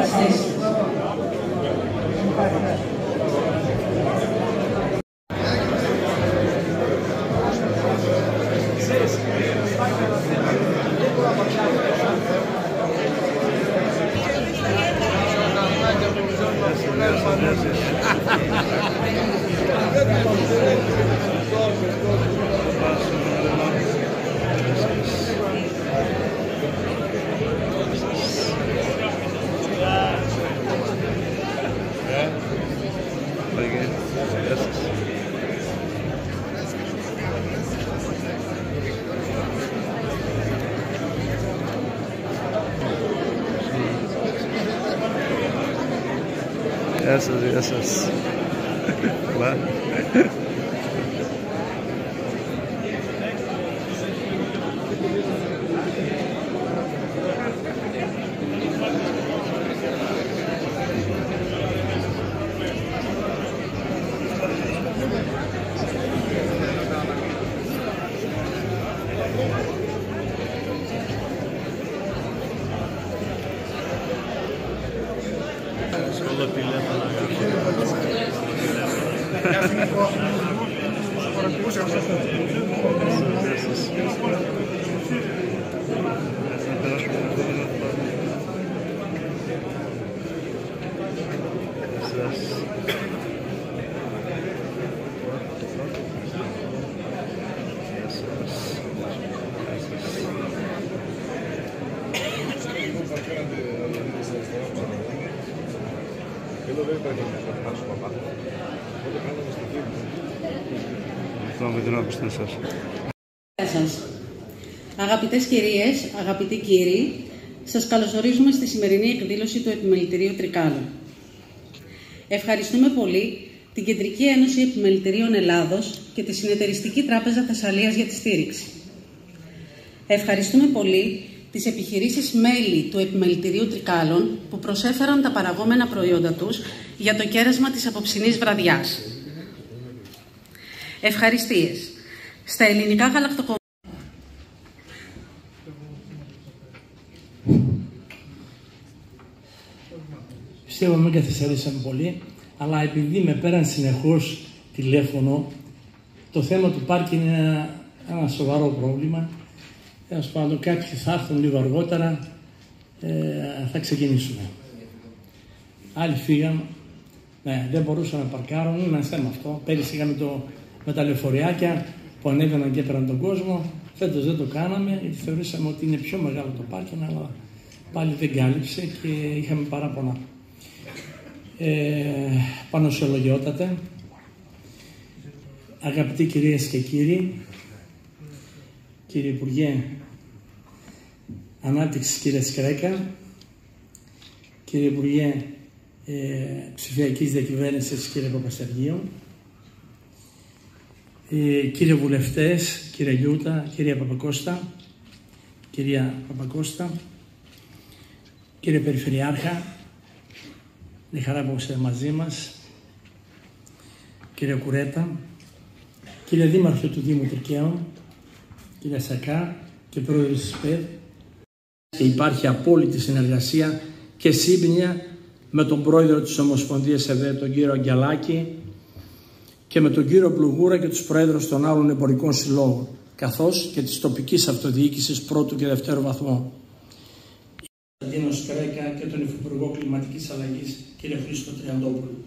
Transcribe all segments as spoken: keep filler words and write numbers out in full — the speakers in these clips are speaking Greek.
θέσεις. Γεια σας, γεια σας. Καλά. Όλα τηλέφωνα. Εδώ δεν υπάρχει να φτάσουμε παπά. Οπότε κάνουμε στο κύριο. Αυτό με την άκουσα εσάς. Γεια σας. Αγαπητές κυρίες, αγαπητοί κύριοι, σας καλωσορίζουμε στη σημερινή εκδήλωση του Επιμελητηρίου Τρικάλων. Ευχαριστούμε πολύ την Κεντρική Ένωση Επιμελητηρίων Ελλάδος και τη Συνεταιριστική Τράπεζα Θεσσαλίας για τη στήριξη. Ευχαριστούμε πολύ τις επιχειρήσεις μέλη του Επιμελητηρίου Τρικάλων που προσέφεραν τα παραγόμενα προϊόντα τους για το κέρασμα της απόψινής βραδιάς. Ευχαριστίες στα ελληνικά γαλακτοκομεία. Πιστεύω μην καθυστερήσαμε πολύ, αλλά επειδή με πέραν συνεχώς τηλέφωνο, το θέμα του πάρκινγκ είναι ένα, ένα σοβαρό πρόβλημα. Τέλος πάντων, κάποιοι θα έρθουν λίγο αργότερα, ε, θα ξεκινήσουμε. Άλλοι φύγαν, ναι, δεν μπορούσαν να παρκάρουν, είναι ένα θέμα αυτό. Πέρυσι είχαμε το, με τα λεωφοριάκια που ανέβαιναν και έπαιρναν τον κόσμο. Φέτος δεν το κάναμε, γιατί θεωρήσαμε ότι είναι πιο μεγάλο το πάρκινγκ, αλλά πάλι δεν κάλυψε και είχαμε παράπονα. Ε, Πανωσιολογιότατε, αγαπητοί κυρίες και κύριοι, κύριε Υπουργέ Ανάπτυξης κύριε Σκρέκα, κύριε Υπουργέ ε, Ψηφιακής Διακυβέρνησης κύριε Παπασεργίου, ε, κύριε Βουλευτές, κύριε Γιούτα, κυρία Παπακώστα, κυρία Παπακώστα, κύριε Περιφερειάρχα, είναι χαρά που είστε μαζί μας, κύριε Κουρέτα, κύριε Δήμαρχε του Δήμου Τρικαίων, κύριε Σακά και πρόεδρος της ΠΕΔ. Και υπάρχει απόλυτη συνεργασία και σύμπνοια με τον πρόεδρο της Ομοσπονδίας ΕΔΕ, τον κύριο Αγγελάκη, και με τον κύριο Πλουγούρα και τους πρόεδρους των άλλων εμπορικών συλλόγων, καθώς και της τοπικής αυτοδιοίκησης πρώτου και δευτέρου βαθμού. Κωνσταντίνο Σκρέκα και τον Υφυπουργό Κλιματικής Αλλαγής, κύριε Χρήστο Τριαντόπουλο.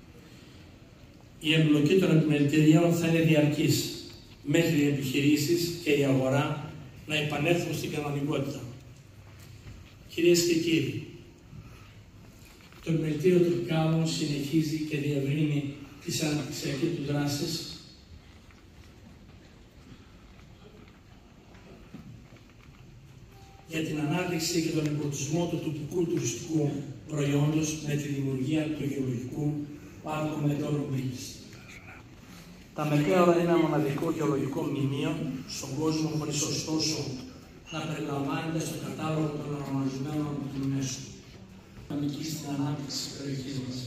Η εμπλοκή των επιμελητηρίων θα είναι διαρκής, μέχρι οι επιχειρήσεις και η αγορά να επανέλθουν στην κανονικότητα. Κυρίες και κύριοι, το Επιμελητήριο Τρικάλων συνεχίζει και διευρύνει τις αναπτυξιακές του δράσεις για την ανάδειξη και τον εμπλουτισμό του τοπικού τουριστικού προϊόντος με τη δημιουργία του γεωλογικού πάρκου Μετώλου-Μπύλης. Τα Μετέωρα είναι ένα μοναδικό γεωλογικό μνημείο στον κόσμο, χωρίς ωστόσο να περιλαμβάνεται στο κατάλογο των αναγνωρισμένων από την UNESCO. Δυναμική στην ανάπτυξη της περιοχής μας.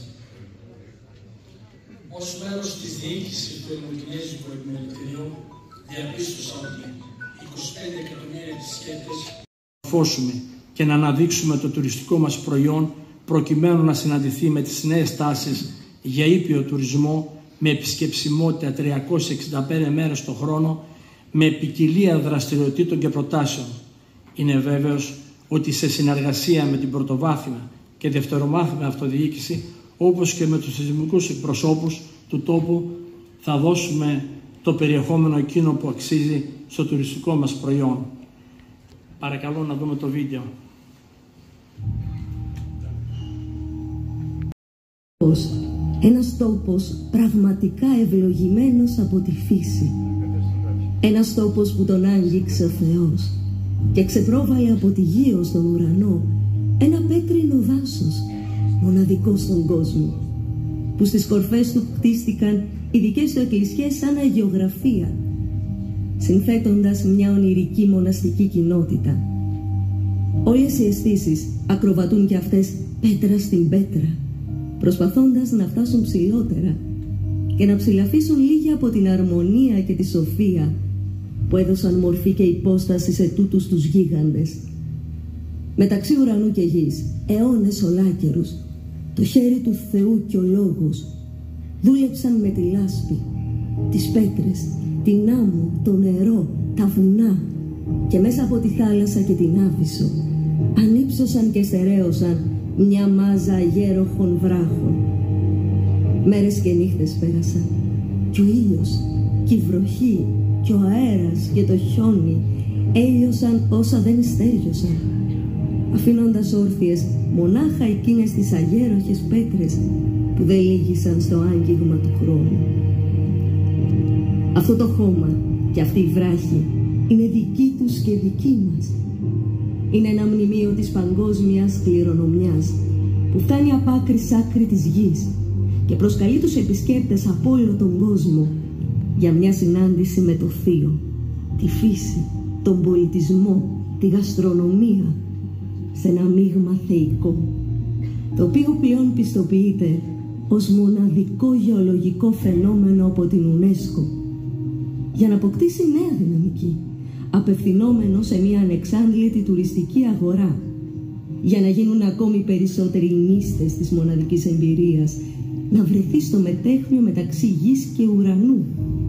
Ως μέλος της διοίκησης του Ελληνοκινέζικου Επιμελητηρίου, διαπίστωσα ότι είκοσι πέντε εκατομμύρια επισκέπτες να φώσουμε και να αναδείξουμε το τουριστικό μας προϊόν προκειμένου να συναντηθεί με τις νέες τάσεις για ήπιο τουρισμό με επισκεψιμότητα τριακόσιες εξήντα πέντε μέρες το χρόνο, με ποικιλία δραστηριοτήτων και προτάσεων. Είναι βέβαιος ότι σε συνεργασία με την πρωτοβάθμια και δευτερομάθμια αυτοδιοίκηση, όπως και με τους θεσμικούς εκπροσώπους του τόπου, θα δώσουμε το περιεχόμενο εκείνο που αξίζει στο τουριστικό μας προϊόν. Παρακαλώ να δούμε το βίντεο. Ένας τόπος πραγματικά ευλογημένος από τη φύση. Ένας τόπος που τον άγγιξε ο Θεός και ξεπρόβαλε από τη γη ως τον ουρανό ένα πέτρινο δάσος, μοναδικό στον κόσμο, που στις κορφές του κτίστηκαν οι δικές του εκκλησιές σαν αγιογραφία, συνθέτοντας μια ονειρική μοναστική κοινότητα. Όλες οι αισθήσεις ακροβατούν και αυτές πέτρα στην πέτρα, προσπαθώντας να φτάσουν ψηλότερα και να ψηλαφίσουν λίγη από την αρμονία και τη σοφία που έδωσαν μορφή και υπόσταση σε τούτους τους γίγαντες. Μεταξύ ουρανού και γης, αιώνες ολάκερους, το χέρι του Θεού και ο Λόγος δούλεψαν με τη λάσπη, τις πέτρες, την άμμο, το νερό, τα βουνά και μέσα από τη θάλασσα και την Άβυσσο ανύψωσαν και στερέωσαν μια μάζα αγέροχων βράχων. Μέρες και νύχτες πέρασαν κι ο ήλιος κι η βροχή κι ο αέρας και το χιόνι έλειωσαν όσα δεν στέριωσαν, αφήνοντας όρθιες μονάχα εκείνες τις αγέροχες πέτρες που δεν λύγησαν στο άγγιγμα του χρόνου. Αυτό το χώμα και αυτή η βράχη είναι δική τους και δική μας. Είναι ένα μνημείο της παγκόσμιας κληρονομιάς που φτάνει απ' άκρη σ' άκρη της γης και προσκαλεί τους επισκέπτες από όλο τον κόσμο για μια συνάντηση με το Θείο, τη φύση, τον πολιτισμό, τη γαστρονομία, σε ένα μείγμα θεϊκό, το οποίο πλέον πιστοποιείται ως μοναδικό γεωλογικό φαινόμενο από την UNESCO, για να αποκτήσει νέα δυναμική, απευθυνόμενο σε μια ανεξάντλητη τουριστική αγορά, για να γίνουν ακόμη περισσότεροι οι νήστες της μοναδικής εμπειρίας, να βρεθεί στο μετέχμιο μεταξύ γης και ουρανού.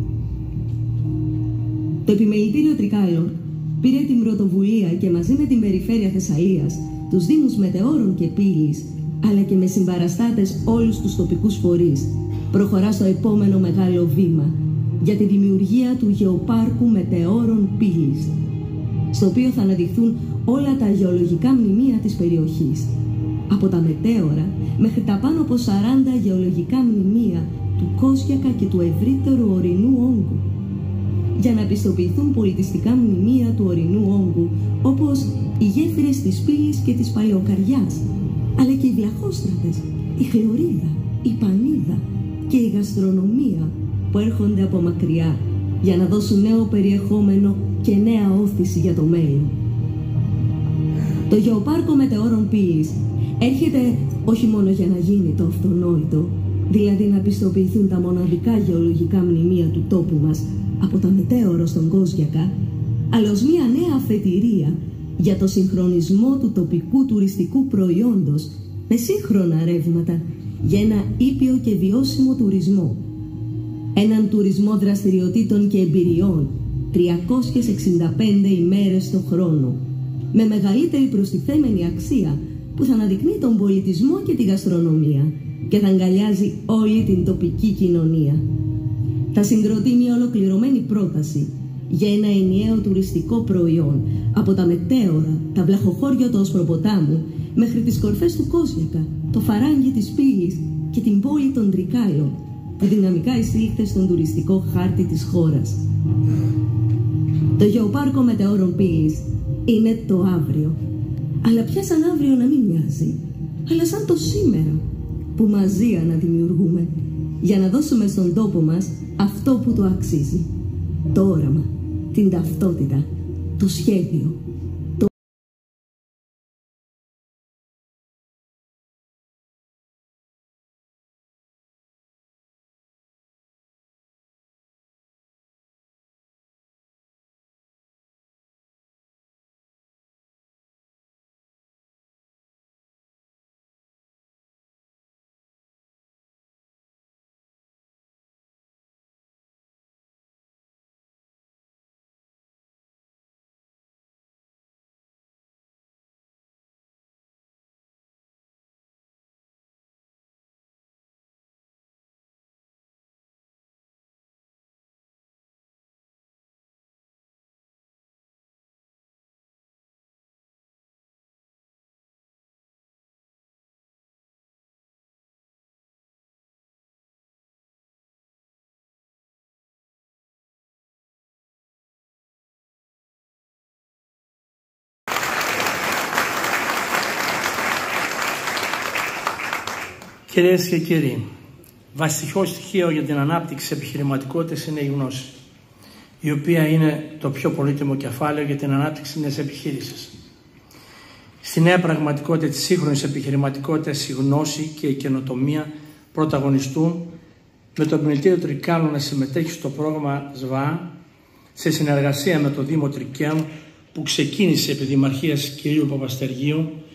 Το Επιμελητήριο Τρικάλων πήρε την πρωτοβουλία και μαζί με την Περιφέρεια Θεσσαλίας, τους Δήμους Μετεώρων και Πύλης, αλλά και με συμπαραστάτες όλους τους τοπικούς φορείς, προχωρά στο επόμενο μεγάλο βήμα για τη δημιουργία του Γεωπάρκου Μετεώρων Πύλης, στο οποίο θα αναδειχθούν όλα τα γεωλογικά μνημεία της περιοχής, από τα μετέωρα μέχρι τα πάνω από σαράντα γεωλογικά μνημεία του Κόσγιακα και του ευρύτερου ορεινού όγκου, για να πιστοποιηθούν πολιτιστικά μνημεία του ορεινού όγκου, όπως οι γέφυρες της Πύλης και της Παλαιοκαριάς, αλλά και οι βλαχόστρατες, η χλωρίδα, η πανίδα και η γαστρονομία που έρχονται από μακριά για να δώσουν νέο περιεχόμενο και νέα όθηση για το μέλλον. Το Γεωπάρκο Μετεώρων Πύλης έρχεται όχι μόνο για να γίνει το αυτονόητο, δηλαδή να πιστοποιηθούν τα μοναδικά γεωλογικά μνημεία του τόπου μας από τα μετέωρο στον Κόσγιακα, αλλά ως μια νέα αφετηρία για το συγχρονισμό του τοπικού τουριστικού προϊόντος με σύγχρονα ρεύματα για ένα ήπιο και βιώσιμο τουρισμό. Έναν τουρισμό δραστηριοτήτων και εμπειριών τριακόσιες εξήντα πέντε ημέρες το χρόνο, με μεγαλύτερη προστιθέμενη αξία που θα αναδεικνύει τον πολιτισμό και τη γαστρονομία και θα αγκαλιάζει όλη την τοπική κοινωνία. Θα συγκροτεί μια ολοκληρωμένη πρόταση για ένα ενιαίο τουριστικό προϊόν από τα μετέωρα, τα βλαχοχώρια του Οσπροποτάμου μέχρι τις κορφές του Κόσγιακα, το φαράγγι της Πύλης και την πόλη των Τρικάλων, που δυναμικά εισήλθε στον τουριστικό χάρτη της χώρας. Το Γεωπάρκο Μετεώρων Πύλης είναι το αύριο, αλλά πια σαν αύριο να μην μοιάζει, αλλά σαν το σήμερα που μαζί αναδημιουργούμε για να δώσουμε στον τόπο μας αυτό που το αξίζει, το όραμα, την ταυτότητα, το σχέδιο, Κυρίες και κύριοι, βασικό στοιχείο για την ανάπτυξη της επιχειρηματικότητας είναι η γνώση, η οποία είναι το πιο πολύτιμο κεφάλαιο για την ανάπτυξη μιας επιχείρησης. Στη νέα πραγματικότητα της σύγχρονης επιχειρηματικότητας, η γνώση και η καινοτομία πρωταγωνιστούν, με το Επιμελητήριο Τρικάλων να συμμετέχει στο πρόγραμμα ΣΒΑ σε συνεργασία με το Δήμο Τρικαίων, που ξεκίνησε επί Δημαρχίας κ. Παπαστεργίου